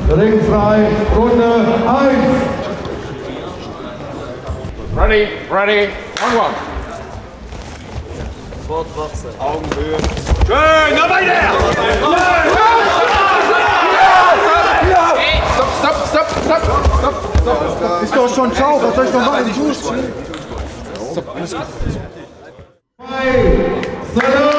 Ringfrei, Runde 1. Ready, on one. Fortwachsen. Augenhöhe. Schön, noch weiter! Stopp! Ist doch schon ciao, was soll ich noch machen? Stopp, alles gut. 2,